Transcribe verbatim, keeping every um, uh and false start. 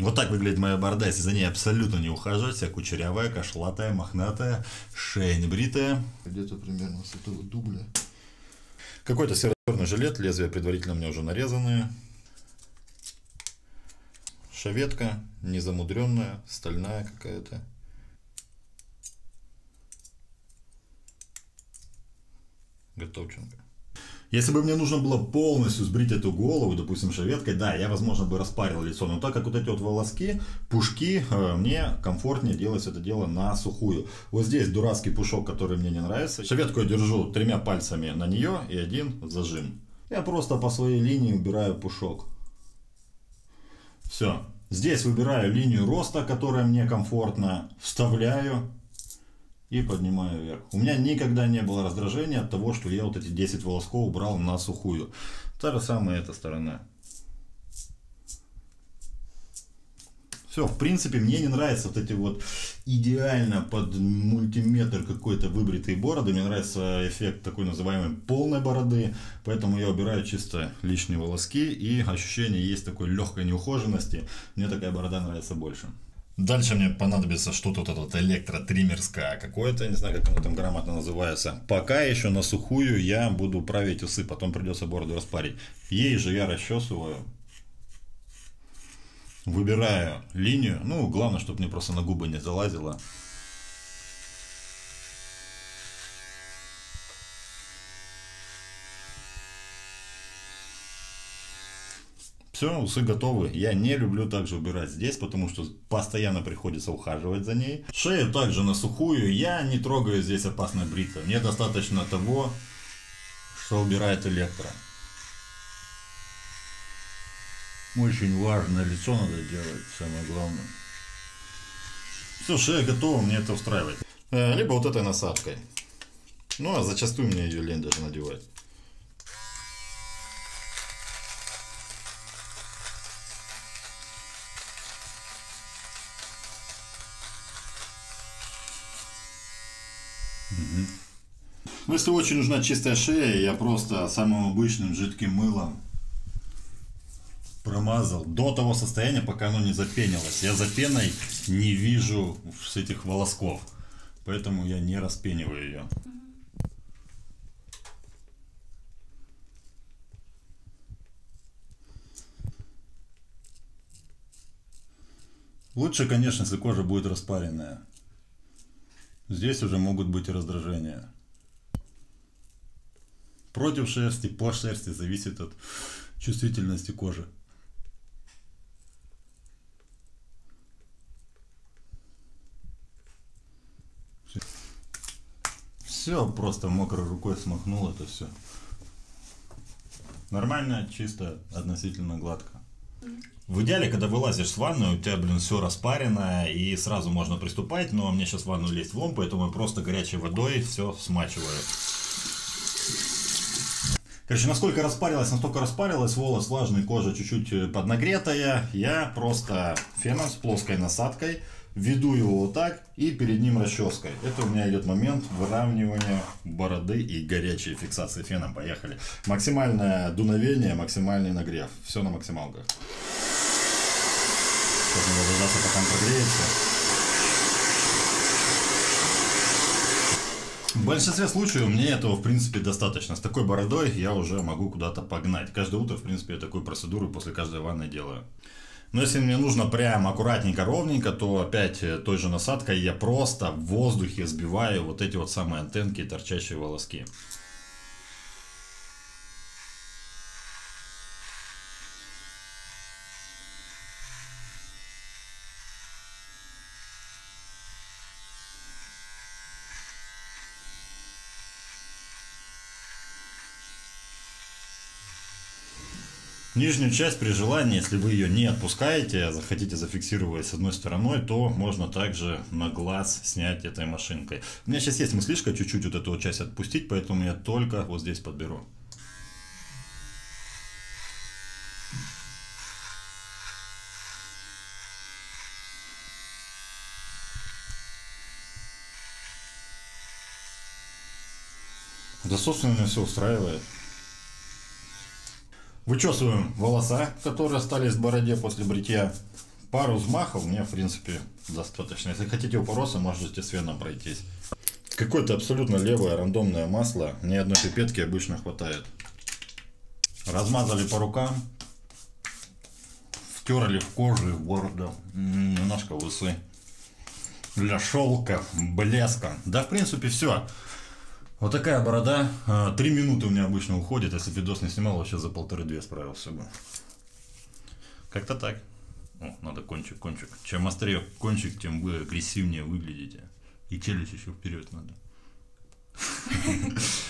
Вот так выглядит моя борода, если за ней абсолютно не ухаживать. Вся кучерявая, кошлатая, мохнатая, шея не бритая. Где-то примерно с этого дубля. Какой-то серо-черный жилет, лезвия предварительно мне уже нарезанные. Шаветка, незамудренная, стальная какая-то. Готовченко. Если бы мне нужно было полностью сбрить эту голову, допустим, шаветкой, да, я, возможно, бы распарил лицо. Но так как вот эти вот волоски, пушки, мне комфортнее делать это дело на сухую. Вот здесь дурацкий пушок, который мне не нравится. Шаветку я держу тремя пальцами на нее и один зажим. Я просто по своей линии убираю пушок. Все. Здесь выбираю линию роста, которая мне комфортна, вставляю и поднимаю вверх. У меня никогда не было раздражения от того, что я вот эти десять волосков убрал на сухую. Та же самая эта сторона. Все, в принципе, мне не нравятся вот эти вот идеально под мультиметр какой-то выбритые бороды. Мне нравится эффект такой называемой полной бороды. Поэтому я убираю чисто лишние волоски. И ощущение есть такой легкой неухоженности. Мне такая борода нравится больше. Дальше мне понадобится что-то вот это вот электротриммерское какое-то, не знаю, как оно там грамотно называется. Пока еще на сухую я буду править усы, потом придется бороду распарить. Ей же я расчесываю, выбираю линию, ну главное, чтобы мне просто на губы не залазило. Все, усы готовы. Я не люблю также убирать здесь, потому что постоянно приходится ухаживать за ней. Шею также на сухую. Я не трогаю здесь опасной бритвой. Мне достаточно того, что убирает электро. Очень важное лицо надо делать, самое главное. Все, шея готова, мне это устраивает. Либо вот этой насадкой. Ну, а зачастую мне ее лень даже надевать. Ну, если очень нужна чистая шея, я просто самым обычным жидким мылом промазал до того состояния, пока оно не запенилось. Я за пеной не вижу с этих волосков, поэтому я не распениваю ее. Лучше, конечно, если кожа будет распаренная. Здесь уже могут быть и раздражения. Против шерсти, по шерсти, зависит от чувствительности кожи. Все, все просто мокрой рукой смахнул это все. Нормально, чисто, относительно гладко. В идеале, когда вылазишь с ванной, у тебя, блин, все распарено и сразу можно приступать, но мне сейчас в ванну лезть влом, поэтому я просто горячей водой все смачиваю. Короче, насколько распарилась, настолько распарилась, волос влажный, кожа чуть-чуть поднагретая. Я просто феном с плоской насадкой веду его вот так и перед ним расческой. Это у меня идет момент выравнивания бороды и горячей фиксации феном. Поехали. Максимальное дуновение, максимальный нагрев. Все на максималках. Сейчас надо дождаться, пока он прогреется. В большинстве случаев мне этого, в принципе, достаточно. С такой бородой я уже могу куда-то погнать. Каждое утро, в принципе, я такую процедуру после каждой ванны делаю. Но если мне нужно прям аккуратненько, ровненько, то опять той же насадкой я просто в воздухе сбиваю вот эти вот самые антенки, торчащие волоски. Нижнюю часть при желании, если вы ее не отпускаете, захотите зафиксировать с одной стороной, то можно также на глаз снять этой машинкой. У меня сейчас есть мыслишка чуть-чуть вот эту вот часть отпустить, поэтому я только вот здесь подберу. Да, собственно, меня все устраивает. Вычесываем волоса, которые остались в бороде после бритья. пару взмахов мне, в принципе, достаточно. Если хотите упороса, можете с веном пройтись. Какое-то абсолютно левое рандомное масло. Ни одной пипетки обычно хватает. Размазали по рукам. Втерли в кожу и в бороду. Немножко в усы. Для шелка, блеска. Да, в принципе, все. Вот такая борода. Три минуты у меня обычно уходит. Если видос не снимал, вообще за полторы-две справился бы. Как-то так. О, надо кончик, кончик. Чем острее кончик, тем вы агрессивнее выглядите. И челюсть еще вперед надо.